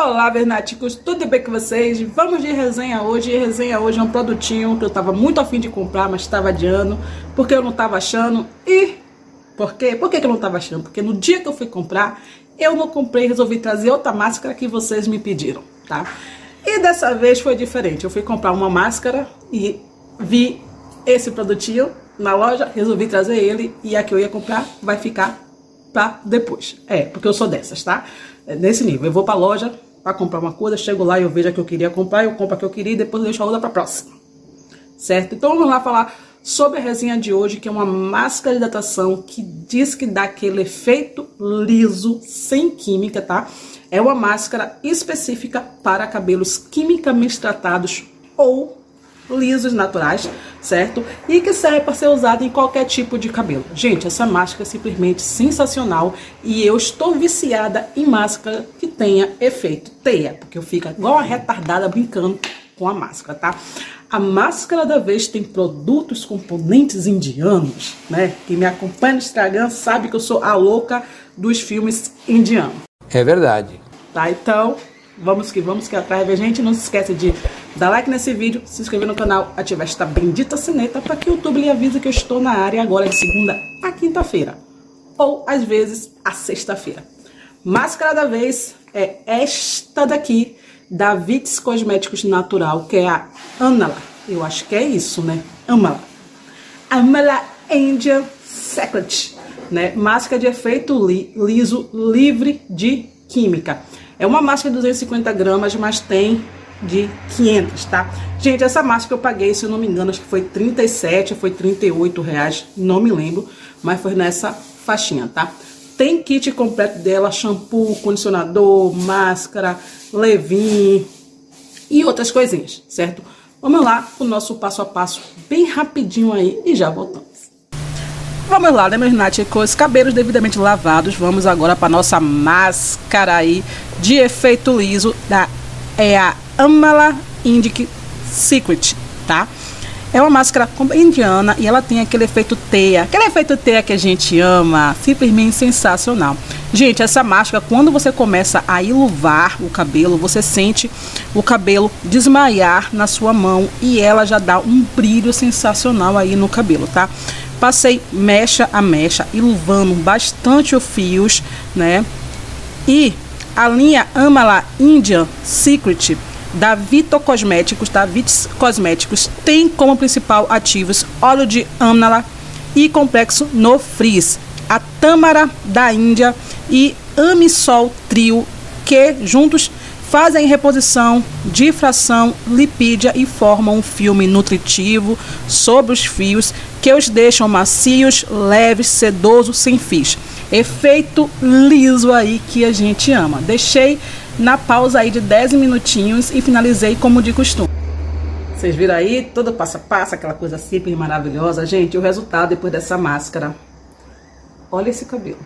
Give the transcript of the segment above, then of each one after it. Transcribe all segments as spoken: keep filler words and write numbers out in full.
Olá, vernáticos, tudo bem com vocês? Vamos de resenha hoje. E resenha hoje é um produtinho que eu tava muito afim de comprar, mas estava adiando, porque eu não tava achando. E por quê? Por que que eu não tava achando? Porque no dia que eu fui comprar, eu não comprei, resolvi trazer outra máscara que vocês me pediram, tá? E dessa vez foi diferente. Eu fui comprar uma máscara e vi esse produtinho na loja, resolvi trazer ele, e a que eu ia comprar vai ficar pra depois. É, porque eu sou dessas, tá? É nesse nível. Eu vou pra loja pra comprar uma coisa, chego lá e eu vejo a que eu queria comprar, eu compro a que eu queria e depois eu deixo a outra pra próxima. Certo? Então vamos lá falar sobre a resenha de hoje, que é uma máscara de hidratação que diz que dá aquele efeito liso, sem química, tá? É uma máscara específica para cabelos quimicamente tratados ou lisos naturais, certo? E que serve para ser usado em qualquer tipo de cabelo. Gente, essa máscara é simplesmente sensacional e eu estou viciada em máscara que tenha efeito teia, porque eu fico igual uma retardada brincando com a máscara, tá? A máscara da vez tem produtos componentes indianos, né? Quem me acompanha no Instagram sabe que eu sou a louca dos filmes indianos. É verdade. Tá, então vamos que vamos que atrás da gente. Não se esquece de dar like nesse vídeo, se inscrever no canal, ativar esta bendita sineta para que o YouTube lhe avise que eu estou na área agora de segunda a quinta-feira. Ou às vezes a sexta-feira. Máscara da vez é esta daqui, da Vits Cosméticos Natural, que é a Amala. Eu acho que é isso, né? Amala. Amala Indian Secret, né? Máscara de efeito li liso, livre de química. É uma máscara de duzentos e cinquenta gramas, mas tem de quinhentos, tá? Gente, essa máscara eu paguei, se eu não me engano, acho que foi trinta e sete, foi trinta e oito reais, não me lembro, mas foi nessa faixinha, tá? Tem kit completo dela, shampoo, condicionador, máscara, leave-in e outras coisinhas, certo? Vamos lá pro nosso passo a passo bem rapidinho aí e já voltamos. Vamos lá, né, meus náticos? Cabelos devidamente lavados. Vamos agora para nossa máscara aí de efeito liso da é a Amala Indian Secret, tá? É uma máscara indiana e ela tem aquele efeito teia, aquele efeito teia que a gente ama, simplesmente sensacional. Gente, essa máscara, quando você começa a iluvar o cabelo, você sente o cabelo desmaiar na sua mão e ela já dá um brilho sensacional aí no cabelo, tá? Passei mecha a mecha, iluvando bastante os fios, né? E a linha Amala Indian Secret da Vito Cosméticos, da Vits Cosméticos, tem como principal ativos óleo de amala e complexo no frizz, a tâmara da Índia e amisol trio, que juntos fazem reposição, difração, lipídia e formam um filme nutritivo sobre os fios que os deixam macios, leves, sedosos, sem fios. Efeito liso aí que a gente ama. Deixei na pausa aí de dez minutinhos e finalizei como de costume. Vocês viram aí? Todo passo a passo, aquela coisa simples e maravilhosa. Gente, o resultado depois dessa máscara. Olha esse cabelo.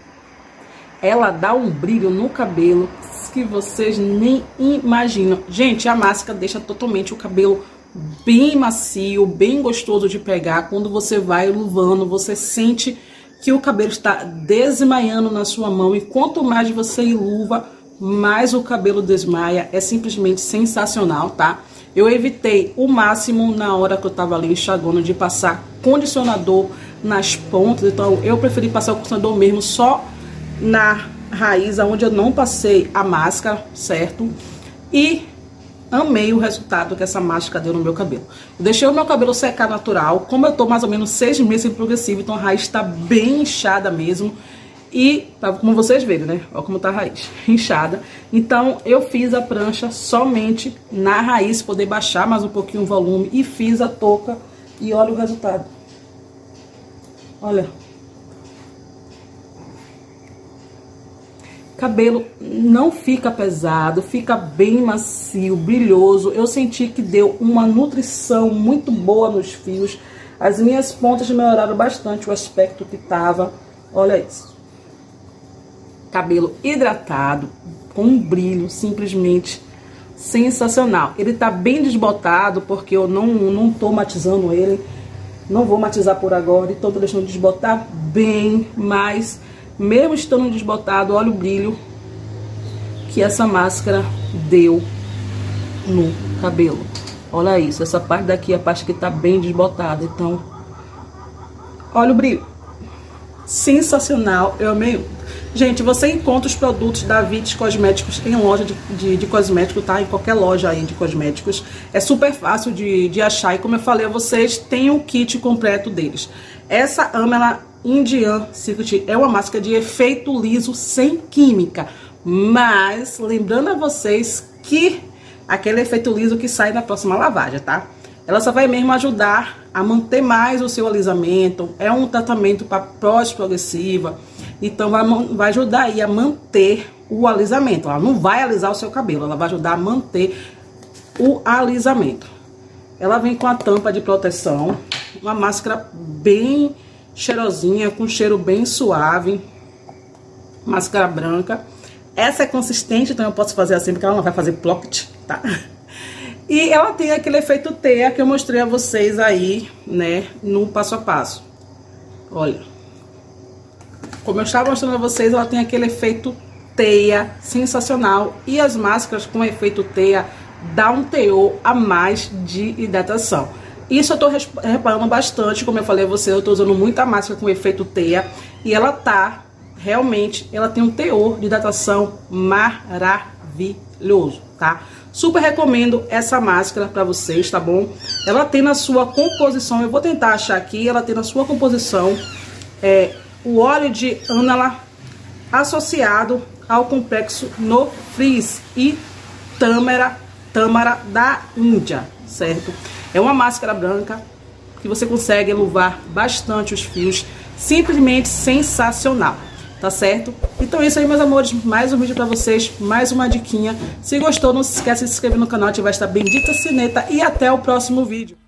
Ela dá um brilho no cabelo que vocês nem imaginam. Gente, a máscara deixa totalmente o cabelo bem macio, bem gostoso de pegar. Quando você vai iluvando, você sente que o cabelo está desmaiando na sua mão. E quanto mais você iluva, mais o cabelo desmaia. É simplesmente sensacional, tá? Eu evitei o máximo na hora que eu tava ali enxaguando de passar condicionador nas pontas. Então eu preferi passar o condicionador mesmo só na raiz, onde eu não passei a máscara, certo? E amei o resultado que essa máscara deu no meu cabelo. Eu deixei o meu cabelo secar natural. Como eu tô mais ou menos seis meses em progressivo, então a raiz tá bem inchada mesmo. E, como vocês verem, né? Olha como tá a raiz, inchada. Então, eu fiz a prancha somente na raiz, poder baixar mais um pouquinho o volume. E fiz a touca e olha o resultado. Olha. Cabelo não fica pesado, fica bem macio, brilhoso. Eu senti que deu uma nutrição muito boa nos fios. As minhas pontas melhoraram bastante o aspecto que tava. Olha isso. Cabelo hidratado, com um brilho simplesmente sensacional. Ele tá bem desbotado, porque eu não, não tô matizando ele. Não vou matizar por agora, então tô deixando desbotar bem, mas mesmo estando desbotado, olha o brilho que essa máscara deu no cabelo. Olha isso, essa parte daqui é a parte que tá bem desbotada, então olha o brilho. Sensacional, eu amei. Gente, você encontra os produtos da Vitis Cosméticos em loja de, de, de cosméticos, tá? Em qualquer loja aí de cosméticos. É super fácil de, de achar. E como eu falei a vocês, tem um kit completo deles. Essa Amela Indian Secret é uma máscara de efeito liso sem química. Mas, lembrando a vocês que aquele efeito liso que sai na próxima lavagem, tá? Ela só vai mesmo ajudar a manter mais o seu alisamento. É um tratamento para pós-progressiva. Então vai, vai ajudar aí a manter o alisamento. Ela não vai alisar o seu cabelo, ela vai ajudar a manter o alisamento. Ela vem com a tampa de proteção. Uma máscara bem cheirosinha, com cheiro bem suave. Máscara branca. Essa é consistente, então eu posso fazer assim, porque ela não vai fazer plocket, tá? E ela tem aquele efeito teia que eu mostrei a vocês aí, né, no passo a passo. Olha. Como eu estava mostrando a vocês, ela tem aquele efeito teia sensacional. E as máscaras com efeito teia dá um teor a mais de hidratação. Isso eu tô reparando bastante, como eu falei a vocês, eu tô usando muita máscara com efeito teia. E ela tá, realmente, ela tem um teor de hidratação maravilhoso, tá? Super recomendo essa máscara pra vocês, tá bom? Ela tem na sua composição, eu vou tentar achar aqui, ela tem na sua composição é, o óleo de ânala associado ao complexo No Frizz e tâmara, tâmara da Índia, certo? É uma máscara branca que você consegue eluvar bastante os fios, simplesmente sensacional. Tá certo? Então é isso aí, meus amores. Mais um vídeo pra vocês, mais uma diquinha. Se gostou, não se esqueça de se inscrever no canal, ativar esta bendita sineta e até o próximo vídeo.